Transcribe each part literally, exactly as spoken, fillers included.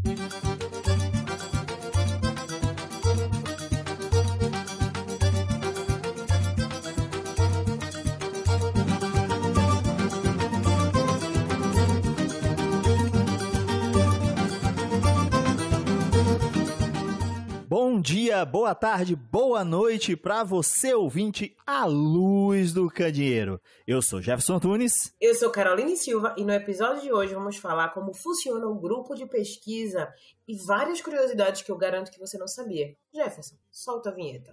Bom dia, boa tarde, boa noite para você, ouvinte, à luz do candeeiro. Eu sou Jefferson Tunes. Eu sou Caroline Silva e no episódio de hoje vamos falar como funciona um grupo de pesquisa e várias curiosidades que eu garanto que você não sabia. Jefferson, solta a vinheta.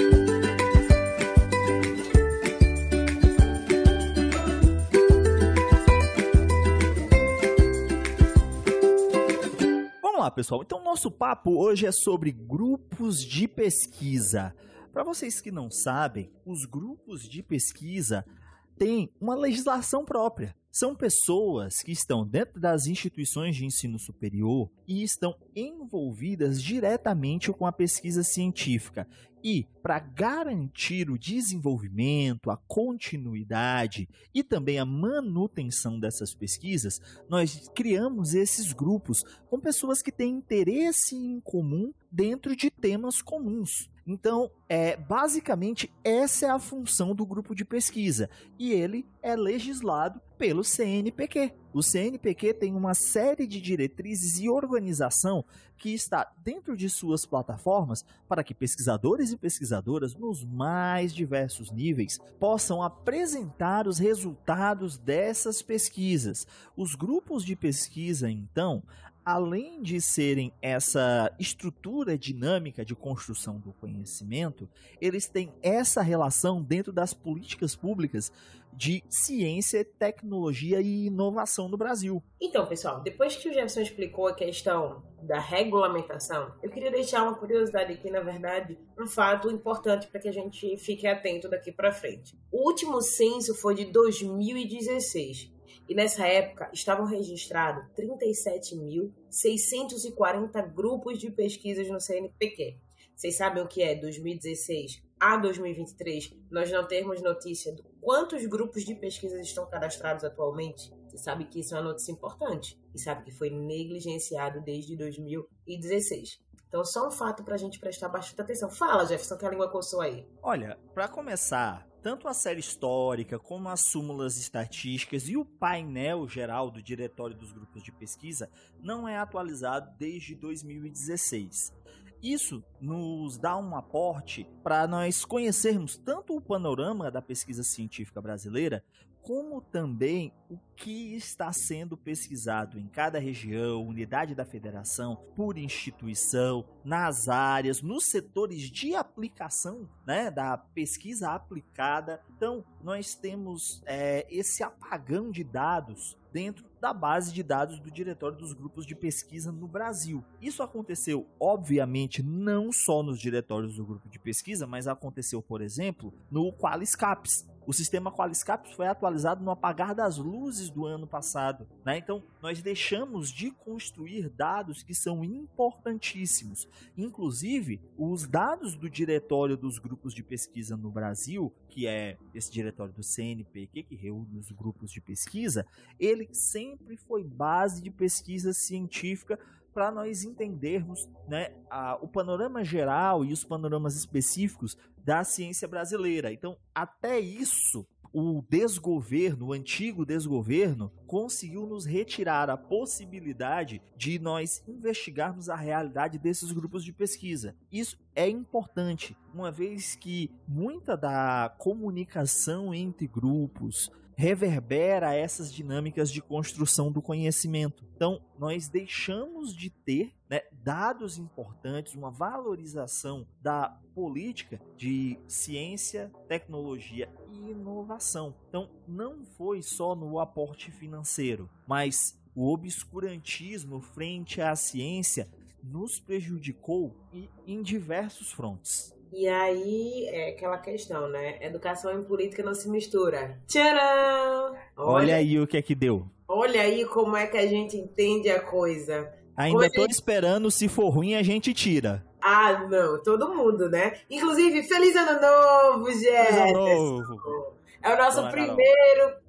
Vamos lá, pessoal. Então, nosso papo hoje é sobre grupos de pesquisa. Para vocês que não sabem, os grupos de pesquisa têm uma legislação própria. São pessoas que estão dentro das instituições de ensino superior e estão envolvidas diretamente com a pesquisa científica. E, para garantir o desenvolvimento, a continuidade e também a manutenção dessas pesquisas, nós criamos esses grupos com pessoas que têm interesse em comum dentro de temas comuns. Então, é, basicamente, essa é a função do grupo de pesquisa e ele é legislado pelo C N P Q. O C N P Q tem uma série de diretrizes e organização que está dentro de suas plataformas para que pesquisadores e pesquisadoras nos mais diversos níveis possam apresentar os resultados dessas pesquisas. Os grupos de pesquisa, então, além de serem essa estrutura dinâmica de construção do conhecimento, eles têm essa relação dentro das políticas públicas de ciência, tecnologia e inovação no Brasil. Então, pessoal, depois que o Jefferson explicou a questão da regulamentação, eu queria deixar uma curiosidade aqui, na verdade, um fato importante para que a gente fique atento daqui para frente. O último censo foi de dois mil e dezesseis. E nessa época estavam registrados trinta e sete mil seiscentos e quarenta grupos de pesquisas no C N P Q. Vocês sabem o que é dois mil e dezesseis a dois mil e vinte e três? Nós não temos notícia de quantos grupos de pesquisas estão cadastrados atualmente? Você sabe que isso é uma notícia importante e sabe que foi negligenciado desde dois mil e dezesseis. Então, só um fato para a gente prestar bastante atenção. Fala, Jefferson, que a língua coçou aí. Olha, para começar, tanto a série histórica como as súmulas estatísticas e o painel geral do Diretório dos Grupos de Pesquisa não é atualizado desde dois mil e dezesseis. Isso nos dá um aporte para nós conhecermos tanto o panorama da pesquisa científica brasileira, como também o que está sendo pesquisado em cada região, unidade da federação, por instituição, nas áreas, nos setores de aplicação, né, da pesquisa aplicada. Então, nós temos é, esse apagão de dados dentro da base de dados do Diretório dos Grupos de Pesquisa no Brasil. Isso aconteceu, obviamente, não só nos diretórios do grupo de pesquisa, mas aconteceu, por exemplo, no QualisCaps. O sistema QualisCaps foi atualizado no apagar das luzes do ano passado, né? Então, nós deixamos de construir dados que são importantíssimos. Inclusive, os dados do Diretório dos Grupos de Pesquisa no Brasil, que é esse diretório do C N P Q, que reúne os grupos de pesquisa, ele sempre foi base de pesquisa científica para nós entendermos, né, a, o panorama geral e os panoramas específicos da ciência brasileira. Então, até isso, o desgoverno, o antigo desgoverno, conseguiu nos retirar a possibilidade de nós investigarmos a realidade desses grupos de pesquisa. Isso é importante, uma vez que muita da comunicação entre grupos reverbera essas dinâmicas de construção do conhecimento. Então, nós deixamos de ter, né, dados importantes, uma valorização da política de ciência, tecnologia e inovação. Então, não foi só no aporte financeiro, mas o obscurantismo frente à ciência nos prejudicou e em diversos frontes. E aí é aquela questão, né? Educação e política não se mistura. Tcharam! Olha, Olha aí o que é que deu. Olha aí como é que a gente entende a coisa. Ainda tô gente... esperando, se for ruim a gente tira. Ah, não, todo mundo, né? Inclusive, feliz ano novo, Jefferson! Feliz ano novo! É o nosso Olá, primeiro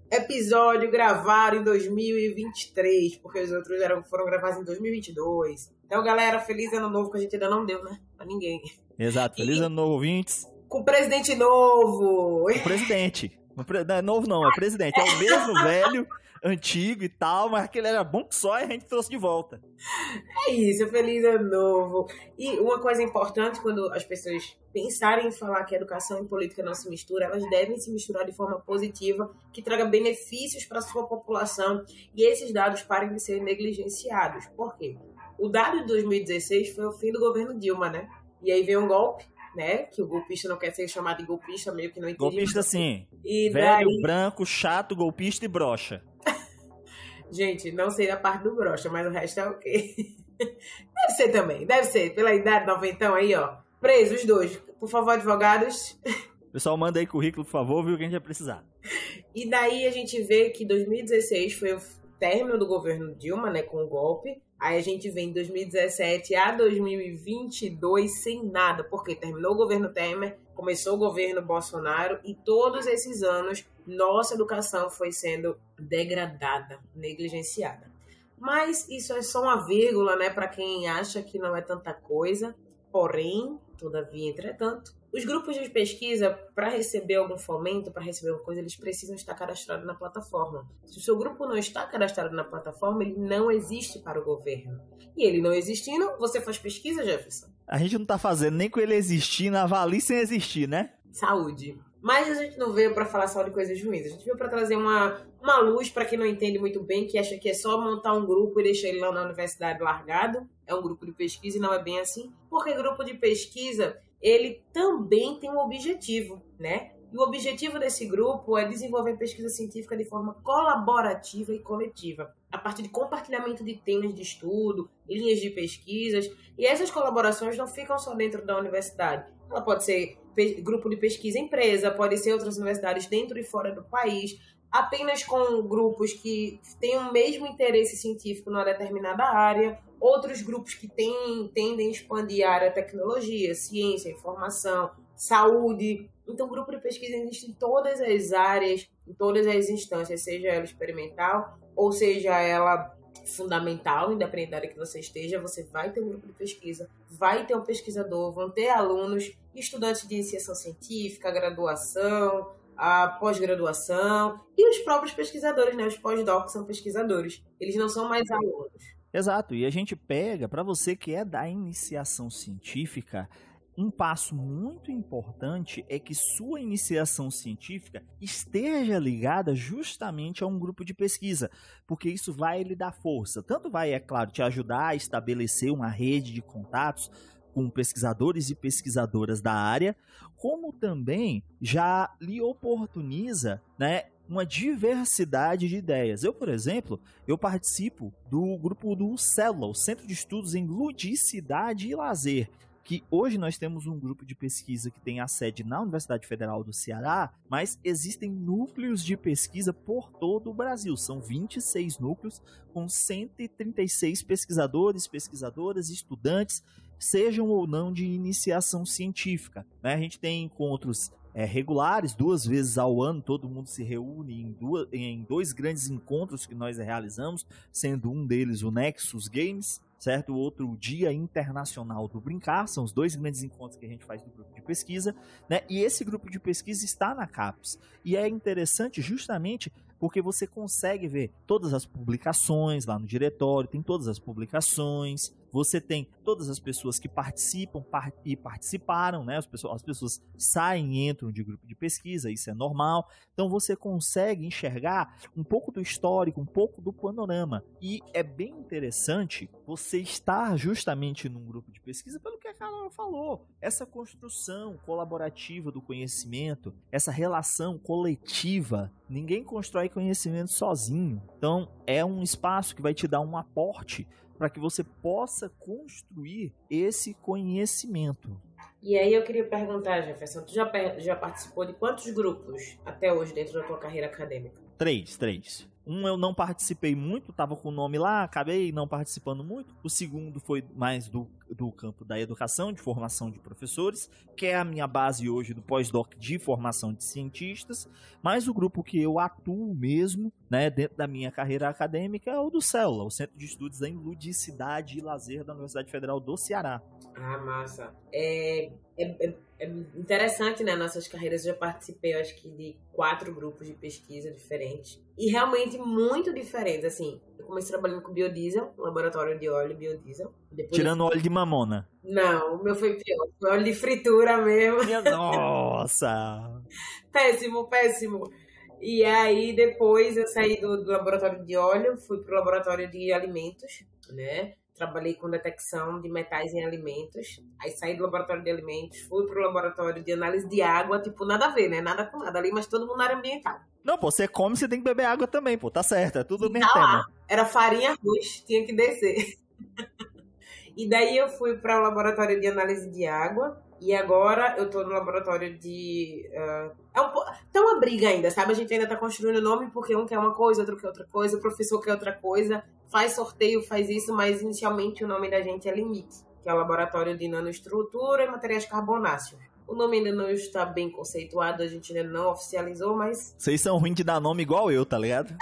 episódio gravado em dois mil e vinte e três, porque os outros eram, foram gravados em dois mil e vinte e dois. Então, galera, feliz ano novo, que a gente ainda não deu, né? Pra ninguém. Exato, feliz e... ano novo, ouvintes. Com o presidente novo. O presidente. Não é novo não, é presidente. É o mesmo velho, antigo e tal, mas aquele era bom que só e a gente trouxe de volta. É isso, feliz ano novo. E uma coisa importante, quando as pessoas pensarem em falar que educação e política não se misturam, elas devem se misturar de forma positiva, que traga benefícios para a sua população, e esses dados parem de ser negligenciados. Por quê? O dado de dois mil e dezesseis foi o fim do governo Dilma, né? E aí veio um golpe, né? Que o golpista não quer ser chamado de golpista, meio que não entende. Golpista sim. E velho, daí... branco, chato, golpista e broxa. Gente, não sei a parte do broxa, mas o resto é ok. Deve ser também, deve ser. Pela idade noventão aí, ó. Presos os dois. Por favor, advogados. Pessoal, manda aí currículo, por favor, viu, que a gente vai precisar. E daí a gente vê que dois mil e dezesseis foi o término do governo Dilma, né, com o golpe. Aí a gente vem de dois mil e dezessete a dois mil e vinte e dois sem nada, porque terminou o governo Temer, começou o governo Bolsonaro e todos esses anos nossa educação foi sendo degradada, negligenciada. Mas isso é só uma vírgula, né, para quem acha que não é tanta coisa. Porém, todavia, entretanto, os grupos de pesquisa, para receber algum fomento, para receber alguma coisa, eles precisam estar cadastrados na plataforma. Se o seu grupo não está cadastrado na plataforma, ele não existe para o governo. E ele não existindo, você faz pesquisa, Jefferson? A gente não está fazendo nem com ele existindo, avalie sem existir, né? Saúde. Mas a gente não veio para falar só de coisas ruins. A gente veio para trazer uma, uma luz para quem não entende muito bem, que acha que é só montar um grupo e deixar ele lá na universidade largado. É um grupo de pesquisa e não é bem assim. Porque grupo de pesquisa, ele também tem um objetivo, né? E o objetivo desse grupo é desenvolver pesquisa científica de forma colaborativa e coletiva, a partir de compartilhamento de temas de estudo, linhas de pesquisas. E essas colaborações não ficam só dentro da universidade. Ela pode ser grupo de pesquisa empresa, pode ser outras universidades dentro e fora do país, apenas com grupos que têm o mesmo interesse científico numa determinada área, outros grupos que têm, tendem a expandir a área tecnologia, ciência, informação, saúde. Então, grupo de pesquisa existe em todas as áreas, em todas as instâncias, seja ela experimental ou seja ela fundamental, independente da área que você esteja, você vai ter um grupo de pesquisa, vai ter um pesquisador, vão ter alunos, estudantes de iniciação científica, graduação, a pós-graduação e os próprios pesquisadores, né? Os pós-docs são pesquisadores, eles não são mais alunos. Exato, e a gente pega, para você que é da iniciação científica, um passo muito importante é que sua iniciação científica esteja ligada justamente a um grupo de pesquisa, porque isso vai lhe dar força. Tanto vai, é claro, te ajudar a estabelecer uma rede de contatos com pesquisadores e pesquisadoras da área, como também já lhe oportuniza, né, uma diversidade de ideias. Eu, por exemplo, eu participo do grupo do CELA, o Centro de Estudos em Ludicidade e Lazer, que hoje nós temos um grupo de pesquisa que tem a sede na Universidade Federal do Ceará, mas existem núcleos de pesquisa por todo o Brasil. São vinte e seis núcleos com cento e trinta e seis pesquisadores, pesquisadoras, estudantes, sejam ou não de iniciação científica, né? A gente tem encontros é, regulares, duas vezes ao ano, todo mundo se reúne em, duas, em dois grandes encontros que nós realizamos, sendo um deles o Nexus Games, certo? O outro, o Dia Internacional do Brincar, são os dois grandes encontros que a gente faz do grupo de pesquisa, né? E esse grupo de pesquisa está na CAPES. E é interessante justamente porque você consegue ver todas as publicações lá no diretório, tem todas as publicações, você tem todas as pessoas que participam par- e participaram, né? As pessoas, as pessoas saem e entram de grupo de pesquisa, isso é normal. Então você consegue enxergar um pouco do histórico, um pouco do panorama. E é bem interessante você estar justamente num grupo de pesquisa pelo que a Carol falou. Essa construção colaborativa do conhecimento, essa relação coletiva. Ninguém constrói conhecimento sozinho. Então é um espaço que vai te dar um aporte para que você possa construir esse conhecimento. E aí eu queria perguntar, Jefferson, tu já, já participou de quantos grupos até hoje dentro da tua carreira acadêmica? Três, três. Um eu não participei muito, tava com o nome lá, acabei não participando muito. O segundo foi mais do, do campo da educação, de formação de professores, que é a minha base hoje do pós-doc de formação de cientistas. Mas o grupo que eu atuo mesmo, né, dentro da minha carreira acadêmica é o do Célula, o Centro de Estudos em Ludicidade e Lazer da Universidade Federal do Ceará. Ah, massa. É, é, é interessante, né? Nossas carreiras, eu já participei, eu acho que de quatro grupos de pesquisa diferentes. E realmente muito diferentes, assim. Eu comecei trabalhando com biodiesel, laboratório de óleo e biodiesel. Depois Tirando eu... óleo de mamona. Não, o meu foi pior. Foi óleo de fritura mesmo. Minha nossa! Péssimo, péssimo. E aí, depois eu saí do, do laboratório de óleo, fui pro laboratório de alimentos, né? Trabalhei com detecção de metais em alimentos. Aí saí do laboratório de alimentos, fui pro laboratório de análise de água. Tipo, nada a ver, né? Nada com nada ali, mas todo mundo na área ambiental. Não, pô, você come, você tem que beber água também, pô. Tá certo, é tudo o mesmo tá tema. Lá. Era farinha, arroz, tinha que descer. E daí eu fui para o laboratório de análise de água. E agora eu tô no laboratório de... Uh, é um, tá uma briga ainda, sabe? A gente ainda tá construindo o nome porque um quer uma coisa, outro quer outra coisa, o professor quer outra coisa. Faz sorteio, faz isso, mas inicialmente o nome da gente é Limite, que é o Laboratório de Nanoestrutura e Materiais Carbonáceos. O nome ainda não está bem conceituado, a gente ainda não oficializou, mas... Vocês são ruins de dar nome igual eu, tá ligado?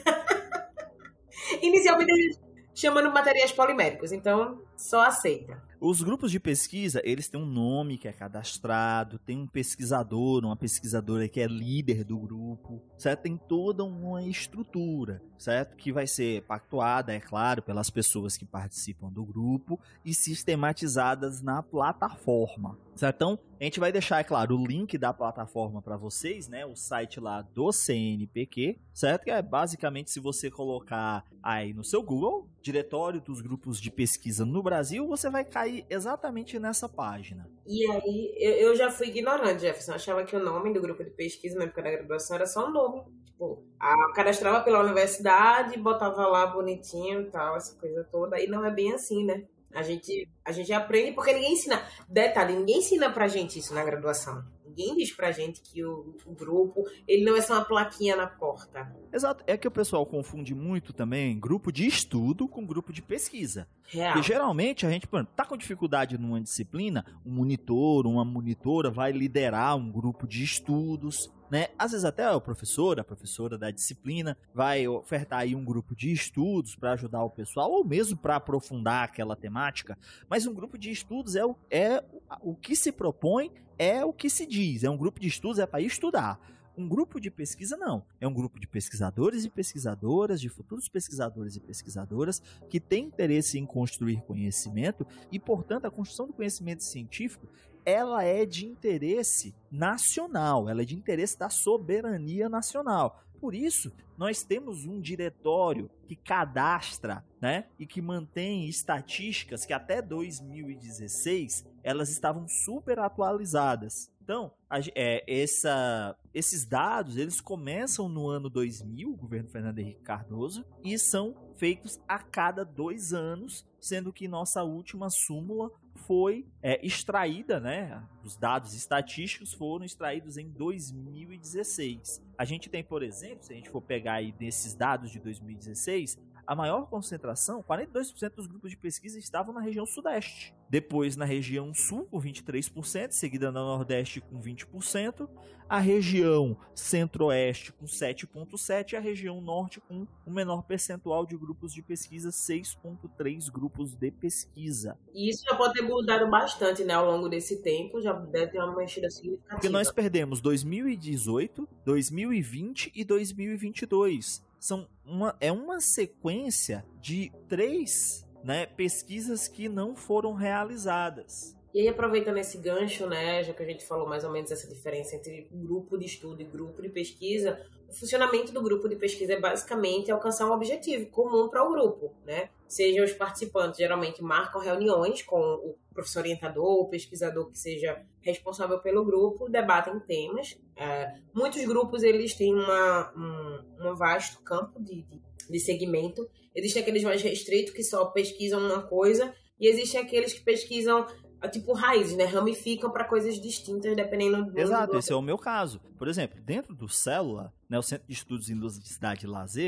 Inicialmente a gente chamando materiais poliméricos, então só aceita. Os grupos de pesquisa, eles têm um nome que é cadastrado, tem um pesquisador, uma pesquisadora que é líder do grupo, certo? Tem toda uma estrutura, certo? Que vai ser pactuada, é claro, pelas pessoas que participam do grupo e sistematizadas na plataforma, certo? Então, a gente vai deixar, é claro, o link da plataforma para vocês, né? O site lá do C N P Q, certo? Que é basicamente se você colocar aí no seu Google, Diretório dos Grupos de Pesquisa no Brasil, você vai cair exatamente nessa página. E aí, eu, eu já fui ignorante, Jefferson. Eu achava que o nome do grupo de pesquisa na época da graduação era só um nome. Tipo, a, cadastrava pela universidade, botava lá bonitinho e tal, essa coisa toda. E não é bem assim, né? A gente, a gente aprende porque ninguém ensina. Detalhe, ninguém ensina pra gente isso na graduação. Ninguém diz pra gente que o, o grupo, ele não é só uma plaquinha na porta. Exato. É que o pessoal confunde muito também grupo de estudo com grupo de pesquisa. Real. Porque geralmente a gente, por exemplo, tá com dificuldade numa disciplina, um monitor, uma monitora vai liderar um grupo de estudos, né? Às vezes até o professor, a professora da disciplina vai ofertar aí um grupo de estudos para ajudar o pessoal ou mesmo para aprofundar aquela temática. Mas um grupo de estudos é o, é o que se propõe, é o que se diz. É um grupo de estudos, é para estudar. Um grupo de pesquisa não, é um grupo de pesquisadores e pesquisadoras, de futuros pesquisadores e pesquisadoras que têm interesse em construir conhecimento e, portanto, a construção do conhecimento científico, ela é de interesse nacional, ela é de interesse da soberania nacional. Por isso, nós temos um diretório que cadastra, né, e que mantém estatísticas que até dois mil e dezesseis elas estavam super atualizadas. Então, a, é, essa, esses dados, eles começam no ano dois mil, o governo Fernando Henrique Cardoso, e são feitos a cada dois anos, sendo que nossa última súmula foi é, extraída, né? Os dados estatísticos foram extraídos em dois mil e dezesseis. A gente tem, por exemplo, se a gente for pegar aí desses dados de dois mil e dezesseis, a maior concentração, quarenta e dois por cento dos grupos de pesquisa estavam na região sudeste. Depois na região sul, com vinte e três por cento, seguida na nordeste com vinte por cento, a região centro-oeste com sete vírgula sete por cento e a região norte com um menor percentual de grupos de pesquisa, seis vírgula três grupos de pesquisa. E isso já pode ter mudado bastante, né, ao longo desse tempo, já deve ter uma mexida significativa. Porque nós perdemos dois mil e dezoito, dois mil e vinte e dois mil e vinte e dois. São uma, é uma sequência de três, né, pesquisas que não foram realizadas. E aí, aproveitando esse gancho, né, já que a gente falou mais ou menos essa diferença entre grupo de estudo e grupo de pesquisa, o funcionamento do grupo de pesquisa é basicamente alcançar um objetivo comum para o grupo, né? Seja os participantes geralmente marcam reuniões com o professor orientador, o pesquisador que seja responsável pelo grupo, debatem temas. É, muitos grupos eles têm uma, um, um vasto campo de, de, de segmento. Existem aqueles mais restritos que só pesquisam uma coisa e existem aqueles que pesquisam tipo raízes, né? Ramificam para coisas distintas dependendo do... Exato, esse é o meu caso. Por exemplo, dentro do Célula, né, o Centro de Estudos em Ludicidade e Lazer,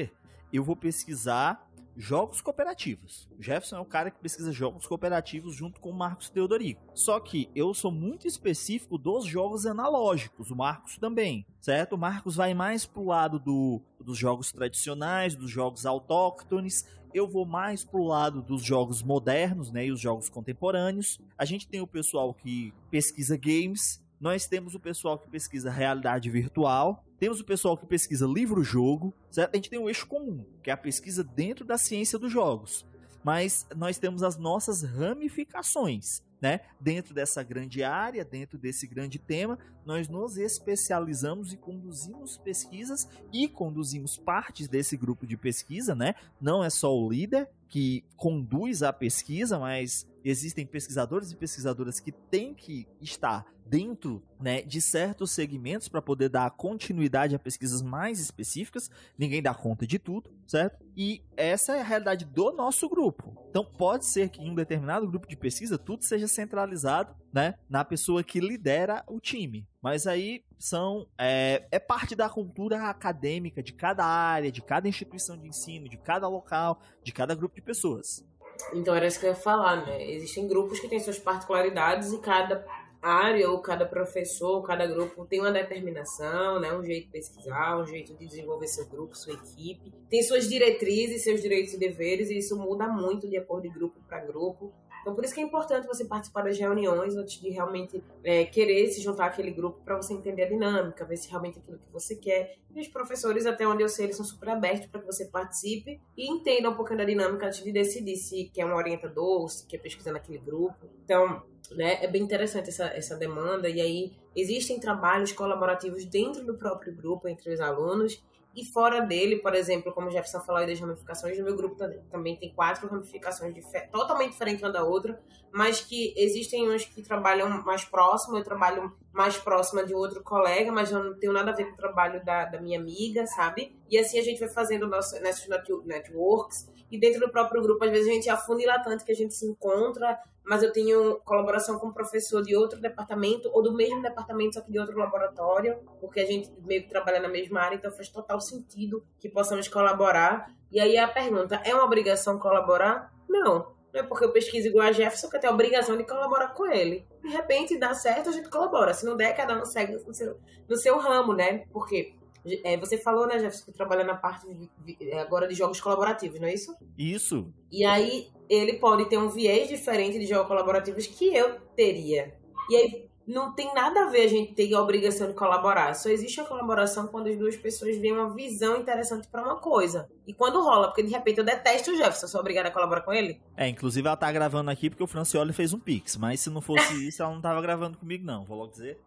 eu vou pesquisar jogos cooperativos. O Jefferson é o cara que pesquisa jogos cooperativos junto com o Marcos Teodorico. Só que eu sou muito específico dos jogos analógicos, o Marcos também, certo? O Marcos vai mais pro lado do, dos jogos tradicionais, dos jogos autóctones. Eu vou mais pro lado dos jogos modernos, né, e os jogos contemporâneos. A gente tem o pessoal que pesquisa games. Nós temos o pessoal que pesquisa realidade virtual. Temos o pessoal que pesquisa livro-jogo, certo? A gente tem um eixo comum, que é a pesquisa dentro da ciência dos jogos. Mas nós temos as nossas ramificações, né? Dentro dessa grande área, dentro desse grande tema, nós nos especializamos e conduzimos pesquisas e conduzimos partes desse grupo de pesquisa, né? Não é só o líder que conduz a pesquisa, mas existem pesquisadores e pesquisadoras que têm que estar dentro, né, de certos segmentos para poder dar continuidade a pesquisas mais específicas. Ninguém dá conta de tudo, certo? E essa é a realidade do nosso grupo. Então pode ser que em um determinado grupo de pesquisa tudo seja centralizado, né, na pessoa que lidera o time. Mas aí são é, é parte da cultura acadêmica de cada área, de cada instituição de ensino, de cada local, de cada grupo de pessoas. Então era isso que eu ia falar, né? Existem grupos que têm suas particularidades e cada área ou cada professor, cada grupo tem uma determinação, né? Um jeito de pesquisar, um jeito de desenvolver seu grupo, sua equipe. Tem suas diretrizes, seus direitos e deveres, e isso muda muito de acordo de grupo para grupo. Então, por isso que é importante você participar das reuniões antes de realmente é, querer se juntar àquele grupo para você entender a dinâmica, ver se realmente é aquilo que você quer. E os professores, até onde eu sei, eles são super abertos para que você participe e entenda um pouquinho da dinâmica antes de decidir se quer um orientador ou se quer pesquisar naquele grupo. Então, né, é bem interessante essa, essa demanda. E aí, existem trabalhos colaborativos dentro do próprio grupo, entre os alunos. E fora dele, por exemplo, como o Jefferson falou aí das ramificações, no meu grupo também tem quatro ramificações dif- totalmente diferentes uma da outra, mas que existem uns que trabalham mais próximo, eu trabalho mais próxima de outro colega, mas eu não tenho nada a ver com o trabalho da, da minha amiga, sabe? E assim a gente vai fazendo nosso, nossos networks, e dentro do próprio grupo, às vezes a gente afunda tanto que a gente se encontra, mas eu tenho colaboração com um professor de outro departamento, ou do mesmo departamento, só que de outro laboratório, porque a gente meio que trabalha na mesma área, então faz total sentido que possamos colaborar. E aí a pergunta, é uma obrigação colaborar? Não. Não é porque eu pesquiso igual a Jefferson que eu tenho a obrigação de colaborar com ele. De repente, dá certo, a gente colabora. Se não der, cada um segue no seu, no seu ramo, né? Porque é, você falou, né, Jefferson, que trabalha na parte de, agora de jogos colaborativos, não é isso? Isso. E aí, ele pode ter um viés diferente de jogos colaborativos que eu teria. E aí, não tem nada a ver a gente ter a obrigação de colaborar. Só existe a colaboração quando as duas pessoas veem uma visão interessante para uma coisa. E quando rola, porque de repente eu detesto o Jefferson, sou obrigada a colaborar com ele. É, inclusive ela tá gravando aqui porque o Francioli fez um pix. Mas se não fosse isso, ela não tava gravando comigo não, vou logo dizer.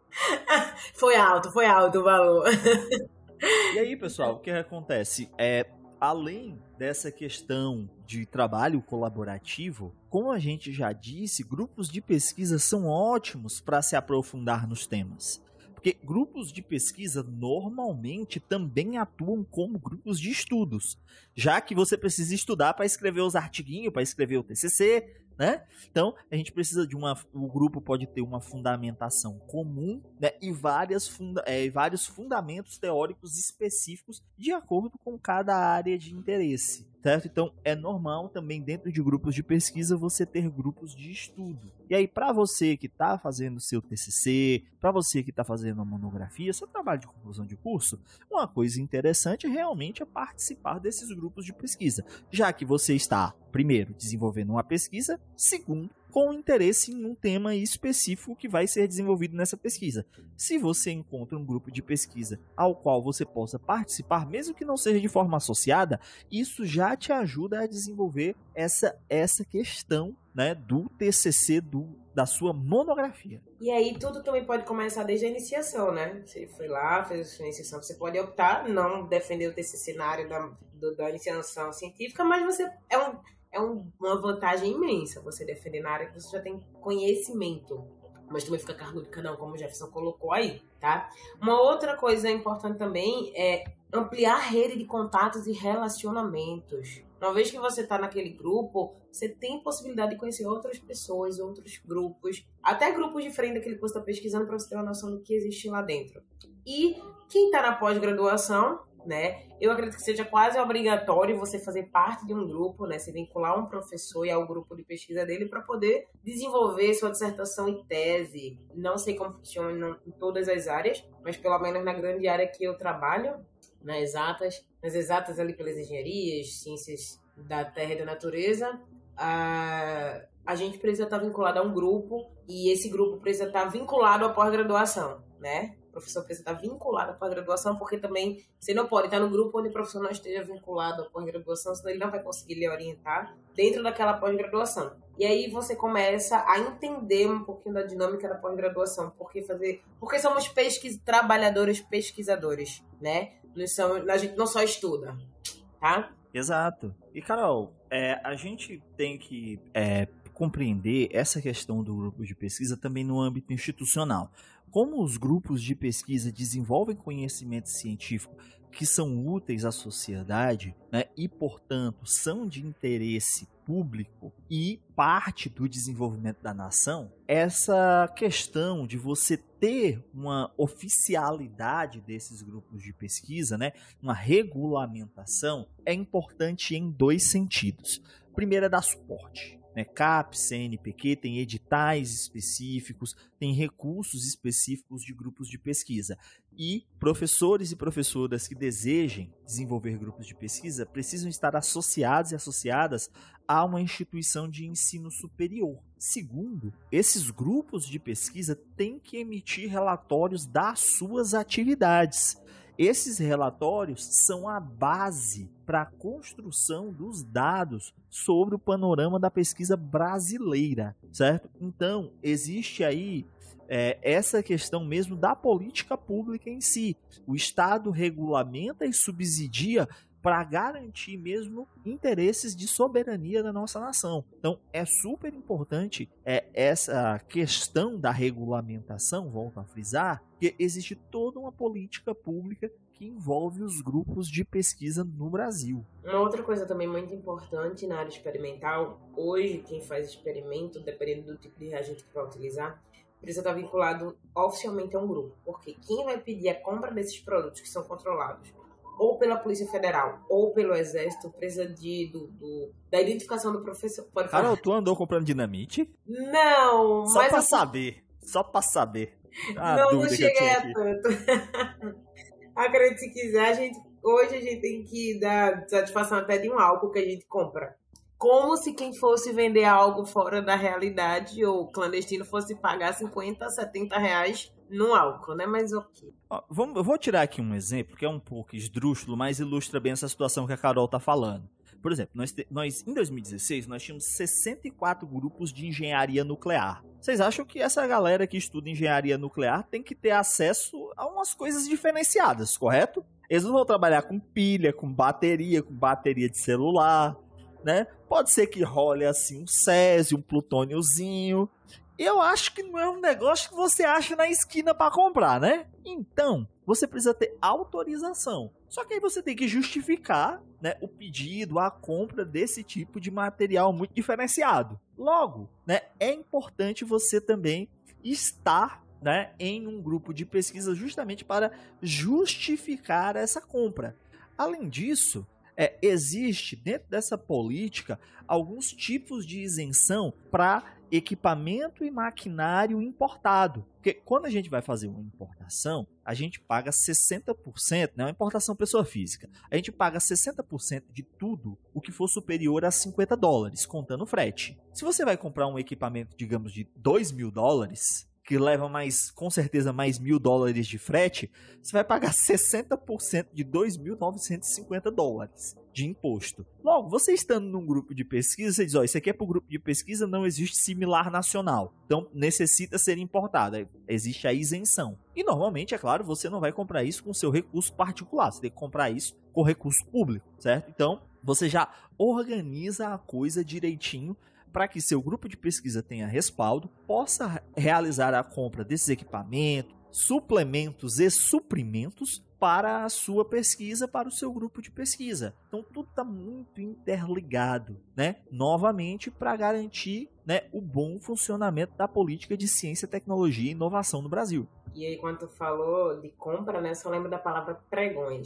Foi alto, foi alto o valor. E aí, pessoal, o que acontece? É, além dessa questão de trabalho colaborativo, como a gente já disse, grupos de pesquisa são ótimos para se aprofundar nos temas. Porque grupos de pesquisa normalmente também atuam como grupos de estudos, já que você precisa estudar para escrever os artiguinhos, para escrever o T C C, né? Então, a gente precisa de uma... O grupo pode ter uma fundamentação comum, né? E várias funda, é, vários fundamentos teóricos específicos de acordo com cada área de interesse, certo? Então, é normal também dentro de grupos de pesquisa você ter grupos de estudo. E aí, para você que está fazendo seu T C C, para você que está fazendo uma monografia, seu trabalho de conclusão de curso, uma coisa interessante realmente é participar desses grupos de pesquisa, já que você está, primeiro, desenvolvendo uma pesquisa, segundo, com interesse em um tema específico que vai ser desenvolvido nessa pesquisa. Se você encontra um grupo de pesquisa ao qual você possa participar, mesmo que não seja de forma associada, isso já te ajuda a desenvolver essa, essa questão, né, do T C C, do, da sua monografia. E aí tudo também pode começar desde a iniciação, né? Você foi lá, fez a sua iniciação, você pode optar, não defender o T C C na área da, do, da iniciação científica, mas você é um... É um, uma vantagem imensa você defender na área que você já tem conhecimento. Mas também fica a cargo de cada um, como o Jefferson colocou aí, tá? Uma outra coisa importante também é ampliar a rede de contatos e relacionamentos. Uma vez que você está naquele grupo, você tem possibilidade de conhecer outras pessoas, outros grupos, até grupos diferentes daquele que você está pesquisando para você ter uma noção do que existe lá dentro. E quem está na pós-graduação né? Eu acredito que seja quase obrigatório você fazer parte de um grupo, né? Se vincular um professor e ao grupo de pesquisa dele para poder desenvolver sua dissertação e tese. Não sei como funciona em todas as áreas, mas pelo menos na grande área que eu trabalho, nas exatas, nas exatas ali pelas engenharias, ciências da terra e da natureza, a, a gente precisa estar vinculado a um grupo e esse grupo precisa estar vinculado à pós-graduação, né? O professor precisa estar vinculado à pós-graduação, porque também você não pode estar no grupo onde o professor não esteja vinculado à pós-graduação, senão ele não vai conseguir lhe orientar dentro daquela pós-graduação. E aí você começa a entender um pouquinho da dinâmica da pós-graduação, porque fazer, porque somos pesquis, trabalhadores pesquisadores, né? Nós somos, a gente não só estuda, tá? Exato. E, Carol, é, a gente tem que é, compreender essa questão do grupo de pesquisa também no âmbito institucional. Como os grupos de pesquisa desenvolvem conhecimento científico que são úteis à sociedade, né, e, portanto, são de interesse público e parte do desenvolvimento da nação, essa questão de você ter uma oficialidade desses grupos de pesquisa, né, uma regulamentação, é importante em dois sentidos. Primeiro é dar suporte. Né, CAPES, C N P Q, tem editais específicos, tem recursos específicos de grupos de pesquisa. E professores e professoras que desejem desenvolver grupos de pesquisa precisam estar associados e associadas a uma instituição de ensino superior. Segundo, esses grupos de pesquisa têm que emitir relatórios das suas atividades. Esses relatórios são a base para a construção dos dados sobre o panorama da pesquisa brasileira, certo? Então, existe aí é, essa questão mesmo da política pública em si. O Estado regulamenta e subsidia para garantir mesmo interesses de soberania da nossa nação. Então, é super importante é, essa questão da regulamentação, volto a frisar, que existe toda uma política pública que envolve os grupos de pesquisa no Brasil. Uma outra coisa também muito importante na área experimental, hoje quem faz experimento, dependendo do tipo de reagente que vai utilizar, precisa estar vinculado oficialmente a um grupo, porque quem vai pedir a compra desses produtos que são controlados ou pela Polícia Federal, ou pelo Exército, precisa de, do, do, da identificação do professor. Pode falar. Carol, tu andou comprando dinamite? Não, Só mas... pra eu... saber, só pra saber. Ah, não, não cheguei a tanto. Acredite se quiser, a gente, hoje a gente tem que dar satisfação até de um álcool que a gente compra. Como se quem fosse vender algo fora da realidade ou clandestino fosse pagar cinquenta, setenta reais no álcool, né? Mas ok. Ó, vamos, eu vou tirar aqui um exemplo que é um pouco esdrúxulo, mas ilustra bem essa situação que a Carol tá falando. Por exemplo, nós, nós em dois mil e dezesseis, nós tínhamos sessenta e quatro grupos de engenharia nuclear. Vocês acham que essa galera que estuda engenharia nuclear tem que ter acesso a umas coisas diferenciadas, correto? Eles não vão trabalhar com pilha, com bateria, com bateria de celular, né? Pode ser que role assim um césio, um plutôniozinho. Eu acho que não é um negócio que você acha na esquina para comprar, né? Então, você precisa ter autorização. Só que aí você tem que justificar, né, o pedido, a compra desse tipo de material muito diferenciado. Logo, né, é importante você também estar, né, em um grupo de pesquisa justamente para justificar essa compra. Além disso, é, existe dentro dessa política alguns tipos de isenção para equipamento e maquinário importado. Porque quando a gente vai fazer uma importação, a gente paga sessenta por cento, né, uma importação pessoa física, a gente paga sessenta por cento de tudo o que for superior a cinquenta dólares, contando frete. Se você vai comprar um equipamento, digamos, de dois mil dólares, que leva mais, com certeza, mais mil dólares de frete, você vai pagar sessenta por cento de dois mil novecentos e cinquenta dólares de imposto. Logo, você estando num grupo de pesquisa, você diz, ó, isso aqui é para o grupo de pesquisa, não existe similar nacional, então necessita ser importado, existe a isenção. E normalmente, é claro, você não vai comprar isso com seu recurso particular, você tem que comprar isso com recurso público, certo? Então, você já organiza a coisa direitinho para que seu grupo de pesquisa tenha respaldo, possa realizar a compra desses equipamentos, suplementos e suprimentos para a sua pesquisa, para o seu grupo de pesquisa. Então, tudo está muito interligado, né? Novamente, para garantir, né, o bom funcionamento da política de ciência, tecnologia e inovação no Brasil. E aí, quando tu falou de compra, né, só lembro da palavra pregões.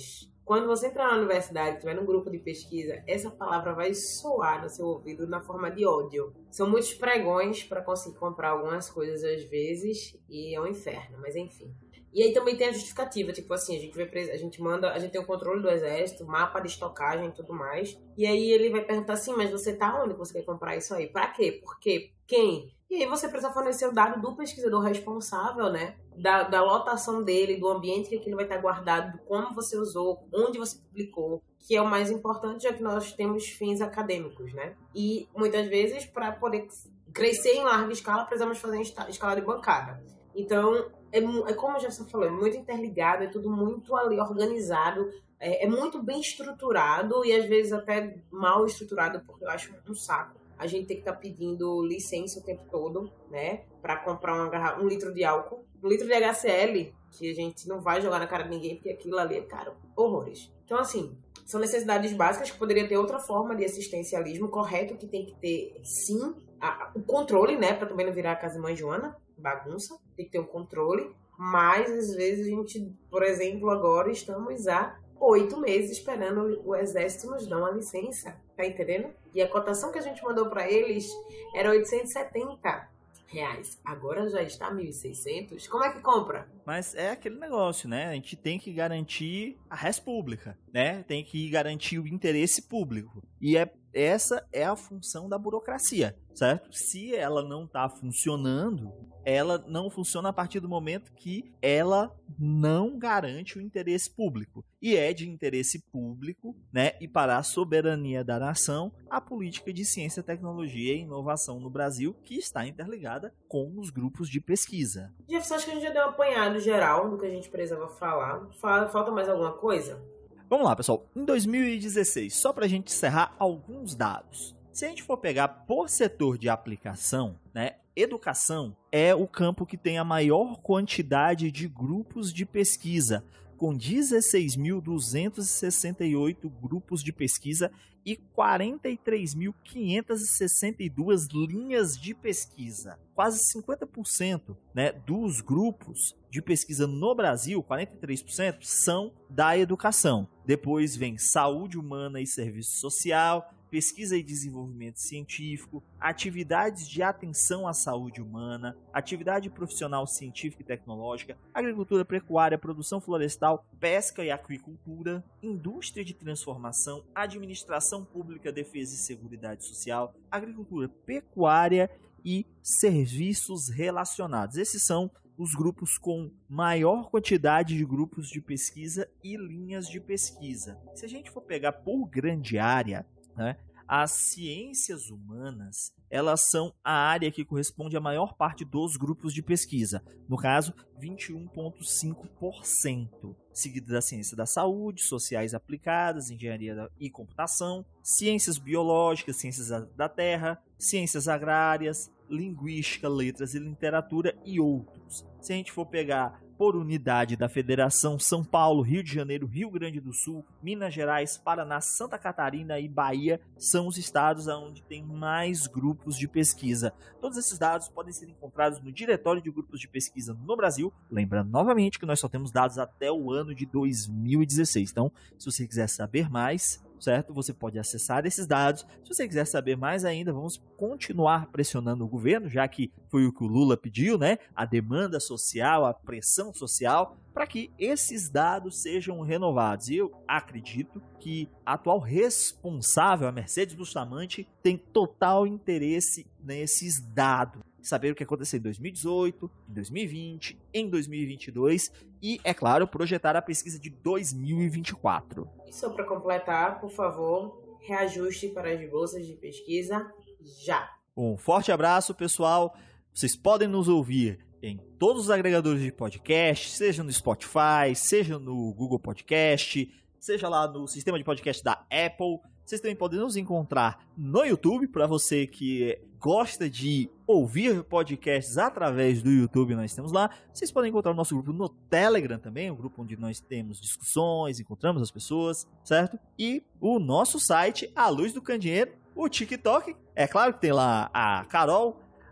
Quando você entrar na universidade, estiver num grupo de pesquisa, essa palavra vai soar no seu ouvido na forma de ódio. São muitos pregões para conseguir comprar algumas coisas às vezes e é um inferno, mas enfim. E aí também tem a justificativa, tipo assim, a gente, vai, a gente manda, a gente tem o controle do exército, mapa de estocagem e tudo mais, e aí ele vai perguntar assim, mas você tá onde você quer comprar isso aí? Pra quê? Por quê? Quem? E aí você precisa fornecer o dado do pesquisador responsável, né? Da, da lotação dele, do ambiente que ele vai estar guardado, como você usou, onde você publicou, que é o mais importante, já que nós temos fins acadêmicos, né? E muitas vezes, para poder crescer em larga escala, precisamos fazer em escala de bancada. Então, é, é como a Jefferson falou, é muito interligado, é tudo muito ali organizado, é, é muito bem estruturado e às vezes até mal estruturado, porque eu acho um saco. A gente tem que estar tá pedindo licença o tempo todo, né? Para comprar uma garrafa, um litro de álcool, um litro de H C L, que a gente não vai jogar na cara de ninguém, porque aquilo ali é caro. Horrores. Então, assim, são necessidades básicas que poderia ter outra forma de assistencialismo correto, que tem que ter, sim, a, o controle, né? Para também não virar a casa mãe Joana, bagunça. Tem que ter um controle. Mas, às vezes, a gente, por exemplo, agora estamos a oito meses esperando o exército nos dar uma licença, tá entendendo? E a cotação que a gente mandou para eles era oitocentos e setenta reais. Agora já está mil e seiscentos. Como é que compra? Mas é aquele negócio, né? A gente tem que garantir a res pública, né? Tem que garantir o interesse público. E é, essa é a função da burocracia, certo? Se ela não está funcionando, ela não funciona a partir do momento que ela não garante o interesse público. E é de interesse público, né, e para a soberania da nação, a política de ciência, tecnologia e inovação no Brasil, que está interligada com os grupos de pesquisa. Jefferson, acho que a gente já deu um apanhado geral do que a gente precisava falar. Falta mais alguma coisa? Vamos lá, pessoal. Em dois mil e dezesseis, só para a gente encerrar alguns dados. Se a gente for pegar por setor de aplicação, né, educação é o campo que tem a maior quantidade de grupos de pesquisa, com dezesseis mil duzentos e sessenta e oito grupos de pesquisa e quarenta e três mil quinhentas e sessenta e duas linhas de pesquisa. Quase cinquenta por cento, né, dos grupos de pesquisa no Brasil, quarenta e três por cento, são da educação. Depois vem saúde humana e serviço social, pesquisa e desenvolvimento científico, atividades de atenção à saúde humana, atividade profissional científica e tecnológica, agricultura, pecuária, produção florestal, pesca e aquicultura, indústria de transformação, administração pública, defesa e seguridade social, agricultura, pecuária e serviços relacionados. Esses são os grupos com maior quantidade de grupos de pesquisa e linhas de pesquisa. Se a gente for pegar por grande área, né, as ciências humanas, elas são a área que corresponde à maior parte dos grupos de pesquisa, no caso, vinte e um vírgula cinco por cento, seguido da ciência da saúde, sociais aplicadas, engenharia e computação, ciências biológicas, ciências da terra, ciências agrárias, linguística, letras e literatura e outros. Se a gente for pegar por unidade da Federação, São Paulo, Rio de Janeiro, Rio Grande do Sul, Minas Gerais, Paraná, Santa Catarina e Bahia são os estados onde tem mais grupos de pesquisa. Todos esses dados podem ser encontrados no Diretório de Grupos de Pesquisa no Brasil. Lembrando novamente que nós só temos dados até o ano de dois mil e dezesseis. Então, se você quiser saber mais, certo? Você pode acessar esses dados. Se você quiser saber mais ainda, vamos continuar pressionando o governo, já que foi o que o Lula pediu, né? A demanda social, a pressão social, para que esses dados sejam renovados. E eu acredito que a atual responsável, a Mercedes Bustamante, tem total interesse nesses dados. Saber o que aconteceu em dois mil e dezoito, em dois mil e vinte, em dois mil e vinte e dois e, é claro, projetar a pesquisa de dois mil e vinte e quatro. E só para completar, por favor, reajuste para as bolsas de pesquisa já. Um forte abraço, pessoal. Vocês podem nos ouvir em todos os agregadores de podcast, seja no Spotify, seja no Google Podcast, seja lá no sistema de podcast da Apple. Vocês também podem nos encontrar no YouTube, para você que gosta de ouvir podcasts através do YouTube, nós temos lá. Vocês podem encontrar o nosso grupo no Telegram também, um grupo onde nós temos discussões, encontramos as pessoas, certo? E o nosso site, A Luz do Candeeiro, o TikTok. É claro que tem lá a Carol,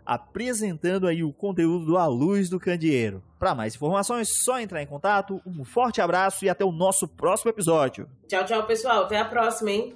apresentando aí o conteúdo do A Luz do Candeeiro. Para mais informações, só entrar em contato. Um forte abraço e até o nosso próximo episódio. Tchau, tchau, pessoal. Até a próxima, hein?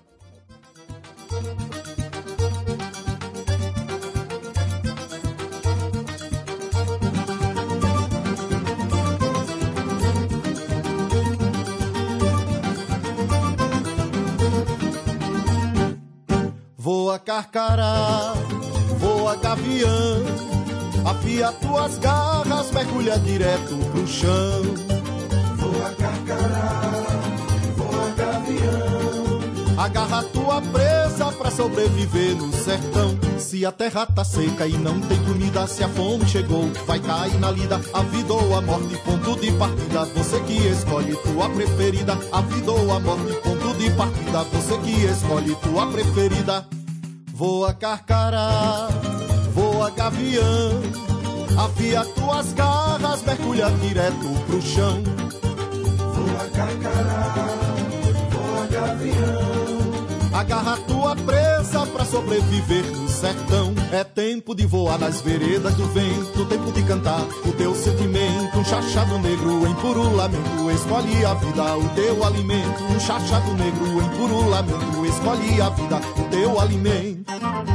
Voa carcará, voa gavião, afia tuas garras, mergulha direto pro chão. Voa carcará, voa gavião, agarra tua presa pra sobreviver no sertão. Se a terra tá seca e não tem comida, se a fome chegou, vai cair na lida. A vida ou a morte, ponto de partida, você que escolhe tua preferida. A vida ou a morte, ponto de partida, você que escolhe tua preferida. Voa carcará, voa gavião, afia tuas garras, mergulha direto pro chão. Voa carcará, voa gavião, agarra tua presa pra sobreviver no sertão. É tempo de voar nas veredas do vento, tempo de cantar o teu sentimento. Um chachado negro em puro lamento, escolhe a vida, o teu alimento. Um chachado negro em puro lamento, escolhe a vida, o teu alimento.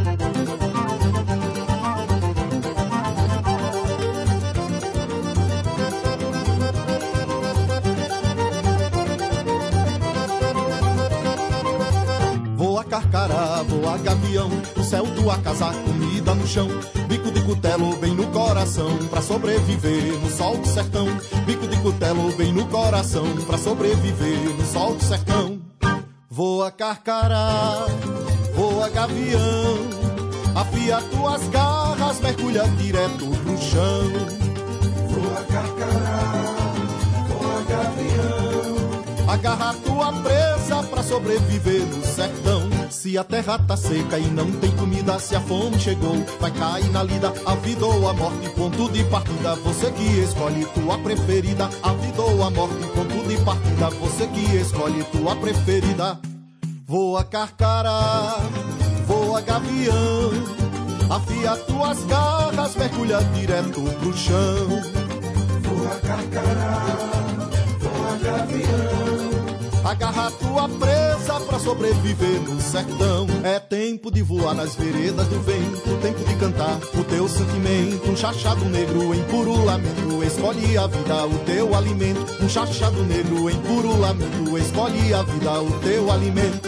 Voa carcará, voa gavião, no céu tua casa, comida no chão. Bico de cutelo bem no coração, pra sobreviver no sol do sertão. Bico de cutelo bem no coração, pra sobreviver no sol do sertão. Voa carcará, voa gavião, afia tuas garras, mergulha direto pro chão. Voa carcará, voa gavião, agarra tua presa pra sobreviver no sertão. Se a terra tá seca e não tem comida, se a fome chegou, vai cair na lida. A vida ou a morte, ponto de partida, você que escolhe tua preferida. A vida ou a morte, ponto de partida, você que escolhe tua preferida. Voa carcará, voa gavião, afia tuas garras, mergulha direto pro chão. Voa carcará, voa gavião, agarra tua presa pra sobreviver no sertão. É tempo de voar nas veredas do vento, tempo de cantar o teu sentimento. Um chachado negro em puro lamento, escolhe a vida, o teu alimento. Um chachado negro em puro lamento, escolhe a vida, o teu alimento.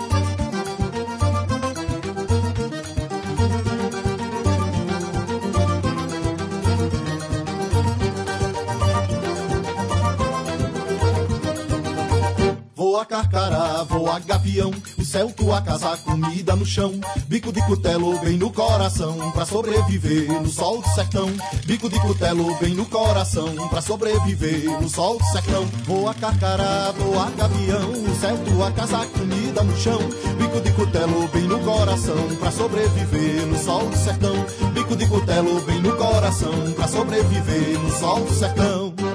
Voa carcará, voa gavião, o céu tua casa, comida no chão. Bico de cutelo bem no coração, pra sobreviver no sol do sertão. Bico de cutelo bem no coração, pra sobreviver no sol do sertão. Voa carcará, voa gavião, o céu tua casa, comida no chão. Bico de cutelo bem no coração, pra sobreviver no sol do sertão. Bico de cutelo bem no coração, pra sobreviver no sol do sertão.